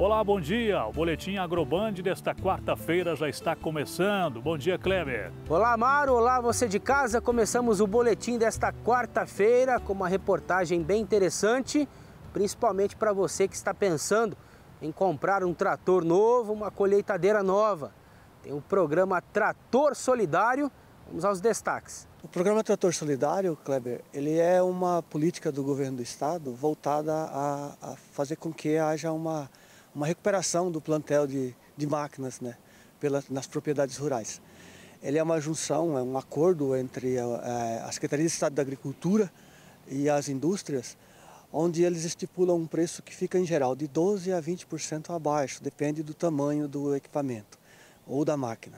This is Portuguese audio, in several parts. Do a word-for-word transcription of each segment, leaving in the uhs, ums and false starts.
Olá, bom dia. O Boletim Agroband desta quarta-feira já está começando. Bom dia, Kleber. Olá, Amaro. Olá, você de casa. Começamos o boletim desta quarta-feira com uma reportagem bem interessante, principalmente para você que está pensando em comprar um trator novo, uma colheitadeira nova. Tem o programa Trator Solidário. Vamos aos destaques. O programa Trator Solidário, Kleber, ele é uma política do governo do estado voltada a, a fazer com que haja uma, uma recuperação do plantel de, de máquinas, né, pelas, nas propriedades rurais. Ele é uma junção, é um acordo entre a, a Secretaria de Estado da Agricultura e as indústrias, onde eles estipulam um preço que fica em geral de doze a vinte por cento abaixo, depende do tamanho do equipamento ou da máquina.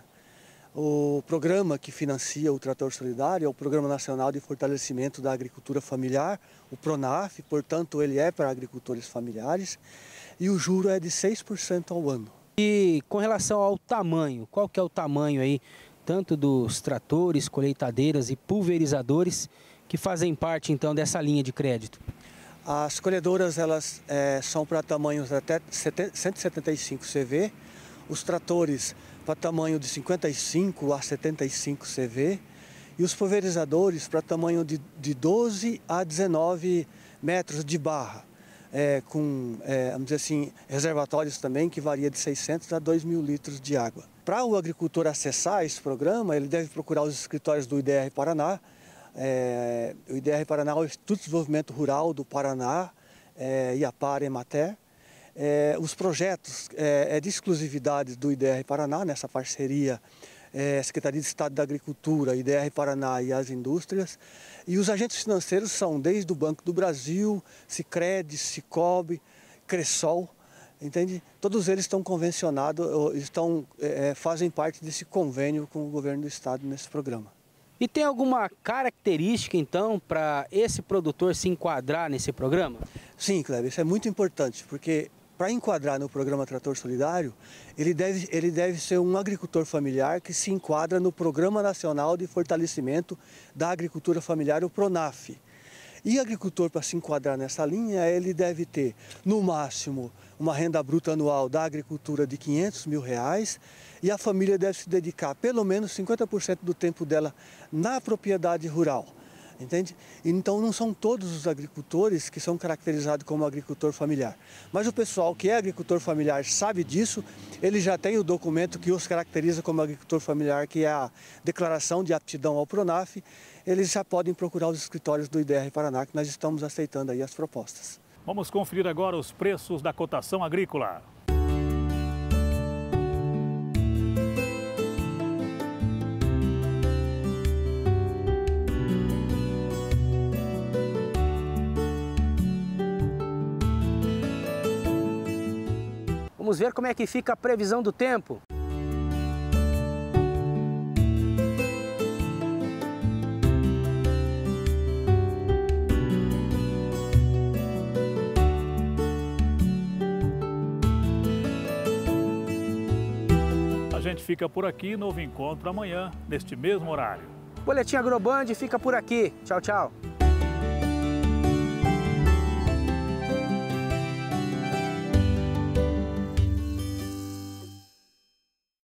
O programa que financia o Trator Solidário é o Programa Nacional de Fortalecimento da Agricultura Familiar, o PRONAF, portanto ele é para agricultores familiares, e o juro é de seis por cento ao ano. E com relação ao tamanho, qual que é o tamanho aí, tanto dos tratores, colheitadeiras e pulverizadores, que fazem parte então dessa linha de crédito? As colhedoras elas é, são para tamanhos até cento e setenta e cinco C V, os tratores para tamanho de cinquenta e cinco a setenta e cinco C V e os pulverizadores para tamanho de, de doze a dezenove metros de barra, é, com, é, vamos dizer assim, reservatórios também que varia de seiscentos a dois mil litros de água. Para o agricultor acessar esse programa, ele deve procurar os escritórios do I D R Paraná. É, o I D R Paraná é o Instituto de Desenvolvimento Rural do Paraná, é, IAPAR e Emater. É, os projetos é, é de exclusividade do I D R Paraná, nessa parceria é, Secretaria de Estado da Agricultura, I D R Paraná e as indústrias. E os agentes financeiros são desde o Banco do Brasil, Sicredi, Sicob, Cressol, entende? Todos eles estão convencionados, estão, é, fazem parte desse convênio com o governo do estado nesse programa. E tem alguma característica, então, para esse produtor se enquadrar nesse programa? Sim, Kleber, isso é muito importante, porque para enquadrar no programa Trator Solidário, ele deve, ele deve ser um agricultor familiar que se enquadra no Programa Nacional de Fortalecimento da Agricultura Familiar, o PRONAF. E agricultor, para se enquadrar nessa linha, ele deve ter, no máximo, uma renda bruta anual da agricultura de quinhentos mil reais e a família deve se dedicar pelo menos cinquenta por cento do tempo dela na propriedade rural. Entende? Então não são todos os agricultores que são caracterizados como agricultor familiar. Mas o pessoal que é agricultor familiar sabe disso, ele já tem o documento que os caracteriza como agricultor familiar, que é a declaração de aptidão ao PRONAF, eles já podem procurar os escritórios do I D R Paraná, que nós estamos aceitando aí as propostas. Vamos conferir agora os preços da cotação agrícola. Vamos ver como é que fica a previsão do tempo. A gente fica por aqui, novo encontro amanhã, neste mesmo horário. Boletim Agroband fica por aqui. Tchau, tchau.